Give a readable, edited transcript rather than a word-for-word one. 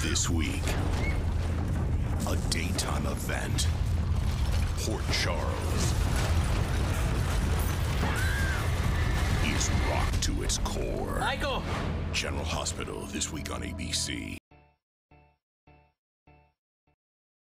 This week, a daytime event. Port Charles is rocked to its core. Michael! General Hospital this week on ABC.